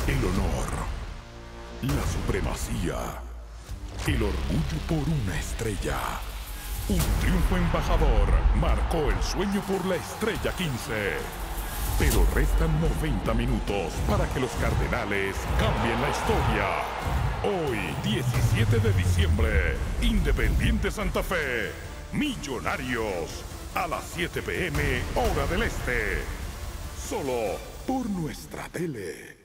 El honor, la supremacía, el orgullo por una estrella. Un triunfo embajador marcó el sueño por la estrella 15. Pero restan 90 minutos para que los Cardenales cambien la historia. Hoy, 17 de diciembre, Independiente Santa Fe, Millonarios, a las 7 p.m. hora del este. Solo por nuestra tele.